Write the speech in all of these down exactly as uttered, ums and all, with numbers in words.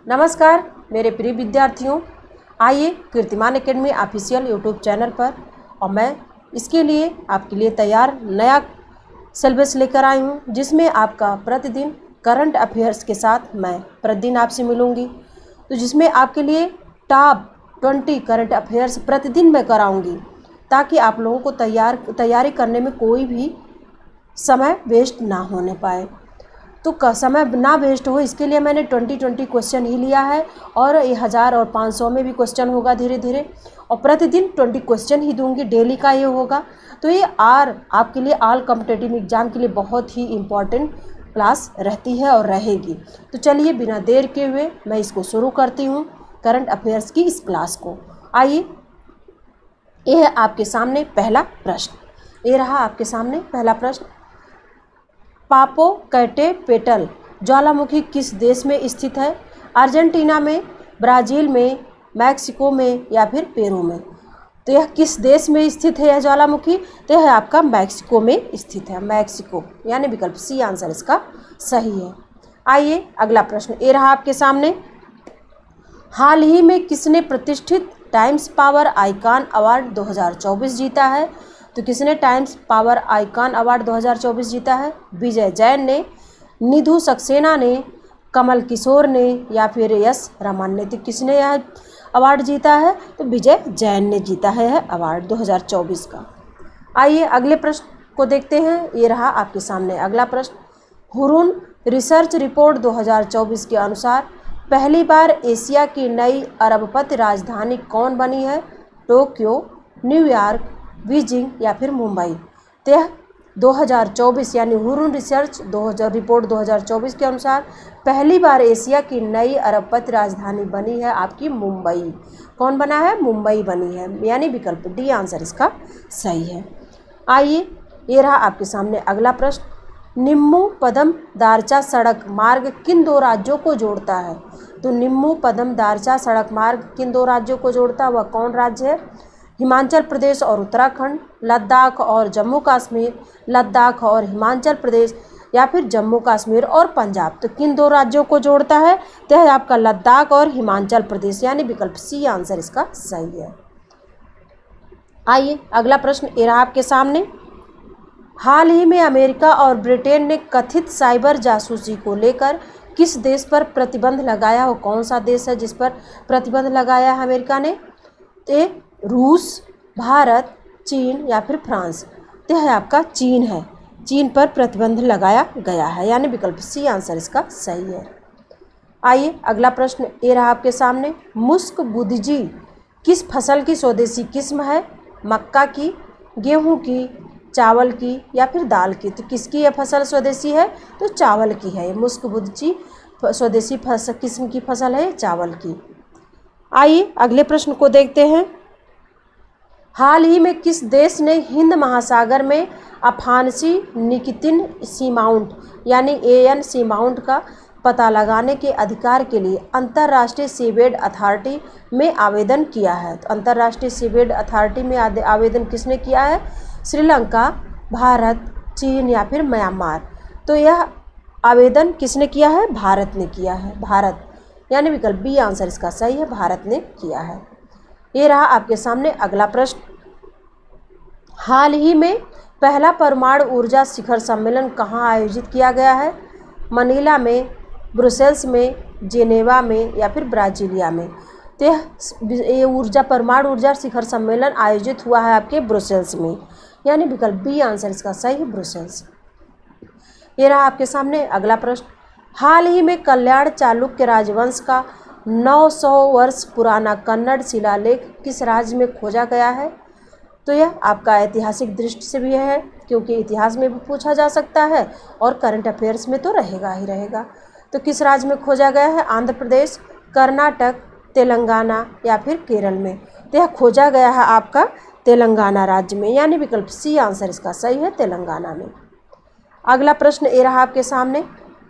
नमस्कार मेरे प्रिय विद्यार्थियों, आइए कीर्तिमान एकेडमी ऑफिशियल यूट्यूब चैनल पर और मैं इसके लिए आपके लिए तैयार नया सिलेबस लेकर आई हूँ, जिसमें आपका प्रतिदिन करंट अफेयर्स के साथ मैं प्रतिदिन आपसे मिलूँगी। तो जिसमें आपके लिए टॉप ट्वेंटी करंट अफेयर्स प्रतिदिन मैं कराऊँगी, ताकि आप लोगों को तैयार तैयारी करने में कोई भी समय वेस्ट ना होने पाए। तो समय ना वेस्ट हो, इसके लिए मैंने ट्वेंटी ट्वेंटी क्वेश्चन ही लिया है और ये हज़ार और पाँच सौ में भी क्वेश्चन होगा धीरे धीरे, और प्रतिदिन ट्वेंटी क्वेश्चन ही दूंगी, डेली का ये होगा। तो ये आर आपके लिए ऑल कॉम्पिटिटिव एग्जाम के लिए बहुत ही इम्पॉर्टेंट क्लास रहती है और रहेगी। तो चलिए बिना देर के हुए मैं इसको शुरू करती हूँ, करंट अफेयर्स की इस क्लास को। आइए, ये है आपके सामने पहला प्रश्न। ये रहा आपके सामने पहला प्रश्न। पापोकैटेपेटल ज्वालामुखी किस देश में स्थित है? अर्जेंटीना में, ब्राज़ील में, मैक्सिको में या फिर पेरू में? तो यह किस देश में स्थित है यह ज्वालामुखी? तो यह आपका मैक्सिको में स्थित है, मैक्सिको, यानी विकल्प सी आंसर इसका सही है। आइए अगला प्रश्न, ये रहा आपके सामने। हाल ही में किसने प्रतिष्ठित टाइम्स पावर आइकॉन अवार्ड दो हज़ार चौबीस जीता है? तो किसने टाइम्स पावर आइकॉन अवार्ड दो हज़ार चौबीस जीता है? विजय जैन ने, निधु सक्सेना ने, कमल किशोर ने या फिर यश रमन ने? तो किसने यह अवार्ड जीता है? तो विजय जैन ने जीता है यह अवार्ड दो हज़ार चौबीस का। आइए अगले प्रश्न को देखते हैं। ये रहा आपके सामने अगला प्रश्न। हुरून रिसर्च रिपोर्ट दो हज़ार चौबीस के अनुसार पहली बार एशिया की नई अरबपति राजधानी कौन बनी है? टोक्यो, न्यूयॉर्क, बीजिंग या फिर मुंबई? तो यह दो हज़ार चौबीस यानी हुरून रिसर्च दो हज़ार रिपोर्ट दो हज़ार चौबीस के अनुसार पहली बार एशिया की नई अरबपति राजधानी बनी है आपकी मुंबई। कौन बना है? मुंबई बनी है, यानी विकल्प डी आंसर इसका सही है। आइए, ये रहा आपके सामने अगला प्रश्न। निम्मू पदम दारचा सड़क मार्ग किन दो राज्यों को जोड़ता है? तो निम्मू पदम दारचा सड़क मार्ग किन दो राज्यों को जोड़ता है, वह कौन राज्य है? हिमाचल प्रदेश और उत्तराखंड, लद्दाख और जम्मू कश्मीर, लद्दाख और हिमाचल प्रदेश या फिर जम्मू कश्मीर और पंजाब? तो किन दो राज्यों को जोड़ता है? तो है आपका लद्दाख और हिमाचल प्रदेश, यानी विकल्प सी आंसर इसका सही है। आइए अगला प्रश्न, ये रहा आपके सामने। हाल ही में अमेरिका और ब्रिटेन ने कथित साइबर जासूसी को लेकर किस देश पर प्रतिबंध लगाया हो? कौन सा देश है जिस पर प्रतिबंध लगाया है अमेरिका ने? तो रूस, भारत, चीन या फिर फ्रांस? तो है आपका चीन है, चीन पर प्रतिबंध लगाया गया है, यानी विकल्प सी आंसर इसका सही है। आइए अगला प्रश्न, ये रहा आपके सामने। मुस्क बुदजी किस फसल की स्वदेशी किस्म है? मक्का की, गेहूं की, चावल की या फिर दाल की? तो किसकी यह फसल स्वदेशी है? तो चावल की है। मुस्क बुदजी स्वदेशी फसल किस्म की फसल है, चावल की। आइए अगले प्रश्न को देखते हैं। हाल ही में किस देश ने हिंद महासागर में अफानसी निकितिन सीमाउंट यानी ए एन सीमाउंट का पता लगाने के अधिकार के लिए अंतर्राष्ट्रीय सीबेड अथॉरिटी में आवेदन किया है? तो अंतर्राष्ट्रीय सीबेड अथॉरिटी में आवेदन किसने किया है? श्रीलंका, भारत, चीन या फिर म्यांमार? तो यह आवेदन किसने किया है? भारत ने किया है, भारत, यानी विकल्प बी आंसर इसका सही है, भारत ने किया है। ये रहा आपके सामने अगला प्रश्न। हाल ही में पहला परमाणु ऊर्जा शिखर सम्मेलन कहाँ आयोजित किया गया है? मनीला में, ब्रुसेल्स में, जेनेवा में या फिर ब्राजीलिया में? तो ये ऊर्जा परमाणु ऊर्जा शिखर सम्मेलन आयोजित हुआ है आपके ब्रुसेल्स में, यानी विकल्प बी आंसर इसका सही है, ब्रुसेल्स। ये रहा आपके सामने अगला प्रश्न। हाल ही में कल्याण चालुक्य राजवंश का नौ सौ वर्ष पुराना कन्नड़ शिलालेख किस राज्य में खोजा गया है? तो यह आपका ऐतिहासिक दृष्टि से भी है, क्योंकि इतिहास में भी पूछा जा सकता है और करंट अफेयर्स में तो रहेगा ही रहेगा। तो किस राज्य में खोजा गया है? आंध्र प्रदेश, कर्नाटक, तेलंगाना या फिर केरल में? तो यह खोजा गया है आपका तेलंगाना राज्य में, यानी विकल्प सी आंसर इसका सही है, तेलंगाना में। अगला प्रश्न ये रहा आपके सामने।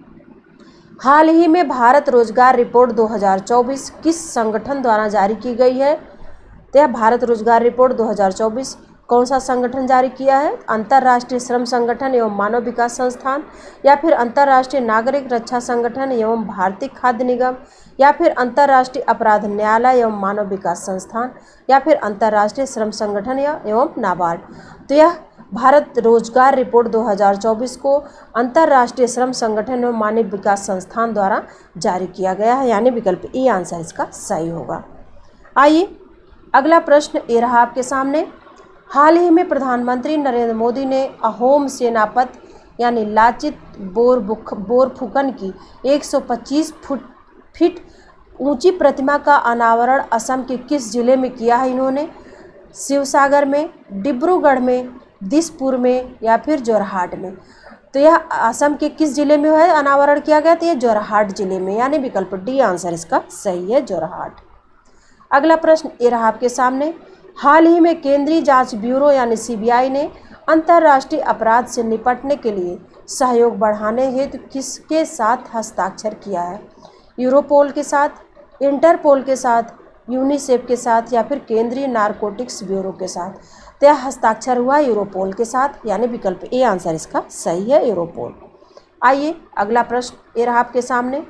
हाल ही में भारत रोजगार रिपोर्ट दो हज़ार चौबीस किस संगठन द्वारा जारी की गई है? तो यह भारत रोजगार रिपोर्ट दो हज़ार चौबीस कौन सा संगठन जारी किया है? अंतर्राष्ट्रीय श्रम संगठन एवं मानव विकास संस्थान, या फिर अंतर्राष्ट्रीय नागरिक रक्षा संगठन एवं भारतीय खाद्य निगम, या फिर अंतर्राष्ट्रीय अपराध न्यायालय एवं मानव विकास संस्थान, या फिर अंतर्राष्ट्रीय श्रम संगठन एवं नाबार्ड। तो यह भारत रोजगार रिपोर्ट दो हज़ार चौबीस को अंतर्राष्ट्रीय श्रम संगठन एवं मानव विकास संस्थान द्वारा जारी किया गया है, यानी विकल्प ए आंसर इसका सही होगा। आइए अगला प्रश्न ये रहा आपके सामने। हाल ही में प्रधानमंत्री नरेंद्र मोदी ने अहोम सेनापति यानी लाचित बोरबुख बोरफुकन की एक सौ पच्चीस फुट फीट ऊंची प्रतिमा का अनावरण असम के किस जिले में किया है? इन्होंने शिवसागर में, डिब्रूगढ़ में, दिसपुर में, या फिर जोरहाट में। तो यह असम के किस जिले में है अनावरण किया गया? तो यह जोरहाट जिले में, यानी विकल्प डी आंसर इसका सही है, जोरहाट। अगला प्रश्न ये रहा आपके सामने। हाल ही में केंद्रीय जांच ब्यूरो यानी सीबीआई ने अंतर्राष्ट्रीय अपराध से निपटने के लिए सहयोग बढ़ाने हेतु किसके साथ हस्ताक्षर किया है? यूरोपोल के साथ, इंटरपोल के साथ, यूनिसेफ के साथ, या फिर केंद्रीय नारकोटिक्स ब्यूरो के साथ। तो यह हस्ताक्षर हुआ यूरोपोल के साथ, यानी विकल्प ए आंसर इसका सही है, यूरोपोल। आइए अगला प्रश्न ये रहा आपके सामने।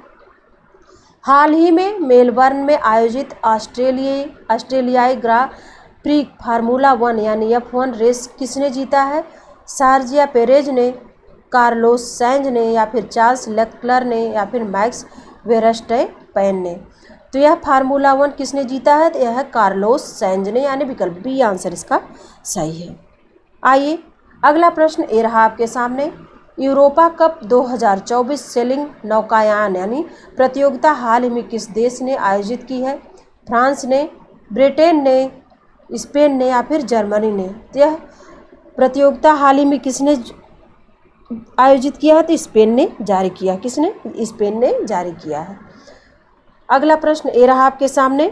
हाल ही में मेलबर्न में आयोजित ऑस्ट्रेलियाई ऑस्ट्रेलियाई ग्रा प्री फार्मूला वन यानी एफ वन रेस किसने जीता है? सार्जिया पेरेज ने, कार्लोस सैंज ने, या फिर चार्ल्स लेक्लर ने, या फिर मैक्स वेरस्टैपेन ने। तो यह फार्मूला वन किसने जीता है? तो यह है कार्लोस सैंज ने, यानी विकल्प बी आंसर इसका सही है। आइए अगला प्रश्न ये रहा आपके सामने। यूरोपा कप दो हज़ार चौबीस सेलिंग नौकायान यानी प्रतियोगिता हाल ही में किस देश ने आयोजित की है? फ्रांस ने, ब्रिटेन ने, स्पेन ने, या फिर जर्मनी ने। तो यह प्रतियोगिता हाल ही में किसने आयोजित किया है? तो स्पेन ने जारी किया। किसने? स्पेन ने जारी किया है। अगला प्रश्न ये रहा आपके सामने।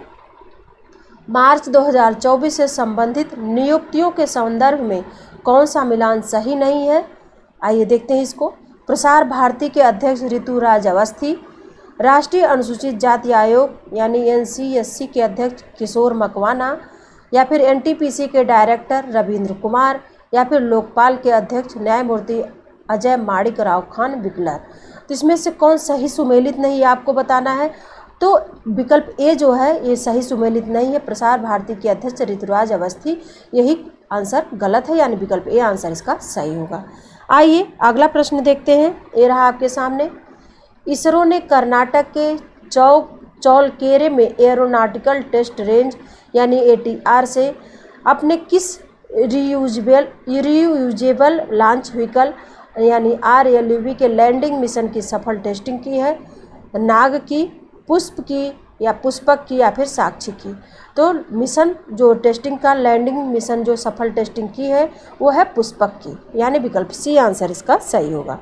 मार्च दो हज़ार चौबीस से संबंधित नियुक्तियों के संदर्भ में कौन सा मिलान सही नहीं है? आइए देखते हैं इसको। प्रसार भारती के अध्यक्ष ऋतुराज अवस्थी, राष्ट्रीय अनुसूचित जाति आयोग यानी एन सी एस सी के अध्यक्ष किशोर मकवाना, या फिर एन टी पी सी के डायरेक्टर रविंद्र कुमार, या फिर लोकपाल के अध्यक्ष न्यायमूर्ति अजय माणिक राव खान विकलर। तो इसमें से कौन सही सुमेलित नहीं है आपको बताना है। तो विकल्प ए जो है ये सही सुमेलित नहीं है, प्रसार भारती के अध्यक्ष ऋतुराज अवस्थी, यही आंसर गलत है, यानी विकल्प ए आंसर इसका सही होगा। आइए अगला प्रश्न देखते हैं। ये रहा आपके सामने। इसरो ने कर्नाटक के चौ चौलकेरे में एरोनॉटिकल टेस्ट रेंज यानी ए टी आर से अपने किस रीयूजेबल रीयूजेबल लॉन्च व्हीकल यानी आर एल यू वी के लैंडिंग मिशन की सफल टेस्टिंग की है? नाग की, पुष्प की, या पुष्पक की, या फिर साक्षी की। तो मिशन जो टेस्टिंग का लैंडिंग मिशन जो सफल टेस्टिंग की है वो है पुष्पक की, यानी विकल्प सी आंसर इसका सही होगा।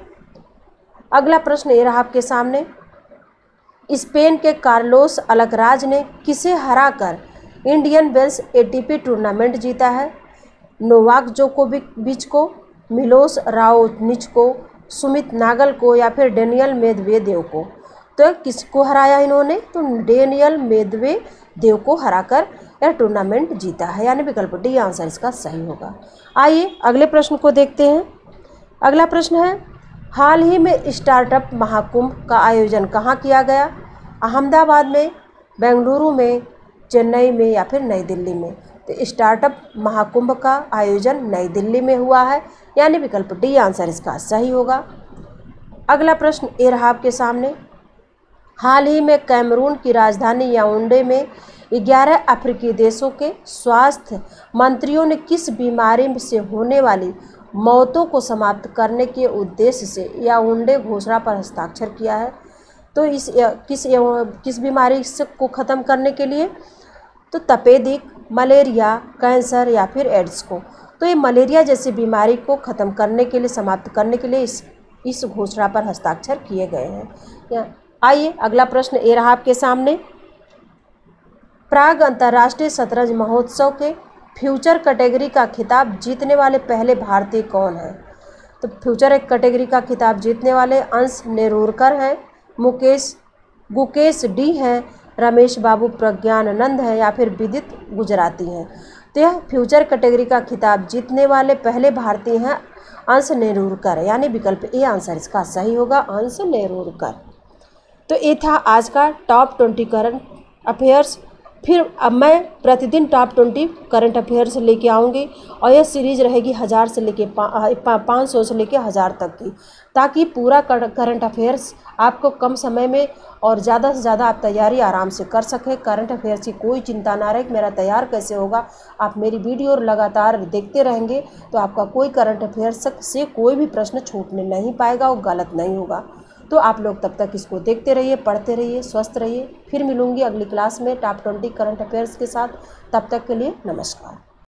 अगला प्रश्न ये रहा आपके सामने। स्पेन के कार्लोस अलकराज ने किसे हराकर Indian Wells A T P tournament जीता है? नोवाक जोकोविच को, मिलोस राओनिच को, सुमित नागल को, या फिर डेनियल मेदवेदेव को। तो किसको हराया इन्होंने? तो डेनियल मेदवेदेव को हराकर यह टूर्नामेंट जीता है, यानी विकल्प डी आंसर इसका सही होगा। आइए अगले प्रश्न को देखते हैं। अगला प्रश्न है, हाल ही में स्टार्टअप महाकुंभ का आयोजन कहाँ किया गया? अहमदाबाद में, बेंगलुरु में, चेन्नई में, या फिर नई दिल्ली में। तो स्टार्टअप महाकुंभ का आयोजन नई दिल्ली में हुआ है, यानी विकल्प डी आंसर इसका सही होगा। अगला प्रश्न ये रहा आपके सामने। हाल ही में कैमरून की राजधानी याओंडे में ग्यारह अफ्रीकी देशों के स्वास्थ्य मंत्रियों ने किस बीमारी से होने वाली मौतों को समाप्त करने के उद्देश्य से याओंडे घोषणा पर हस्ताक्षर किया है? तो इस किस किस बीमारी को ख़त्म करने के लिए? तो तपेदिक, मलेरिया, कैंसर, या फिर एड्स को। तो ये मलेरिया जैसी बीमारी को ख़त्म करने के लिए, समाप्त करने के लिए इस इस घोषणा पर हस्ताक्षर किए गए हैं। आइए अगला प्रश्न ये रहा आपके सामने। प्राग अंतर्राष्ट्रीय शतरंज महोत्सव के फ्यूचर कैटेगरी का खिताब जीतने वाले पहले भारतीय कौन हैं? तो फ्यूचर एक कैटेगरी का खिताब जीतने वाले अंश नेरूरकर हैं, मुकेश गुकेश डी हैं, रमेश बाबू प्रज्ञानंद हैं, या फिर विदित गुजराती हैं। तो यह फ्यूचर कैटेगरी का खिताब जीतने वाले पहले भारतीय हैं अंश नेरूरकर, यानी विकल्प ए आंसर इसका सही होगा, अंश नेरूरकर। तो ये था आज का टॉप ट्वेंटी करंट अफेयर्स। फिर अब मैं प्रतिदिन टॉप ट्वेंटी करंट अफेयर्स लेके आऊँगी और यह सीरीज़ रहेगी हज़ार से लेके पाँच सौ से लेके हज़ार तक की, ताकि पूरा करंट अफेयर्स आपको कम समय में और ज़्यादा से ज़्यादा आप तैयारी आराम से कर सकें। करंट अफेयर्स की कोई चिंता ना रहे कि मेरा तैयार कैसे होगा, आप मेरी वीडियो लगातार देखते रहेंगे तो आपका कोई करंट अफेयर्स से कोई भी प्रश्न छूटने नहीं पाएगा, वो गलत नहीं होगा। तो आप लोग तब तक इसको देखते रहिए, पढ़ते रहिए, स्वस्थ रहिए। फिर मिलूंगी अगली क्लास में टॉप ट्वेंटी करंट अफेयर्स के साथ। तब तक के लिए नमस्कार।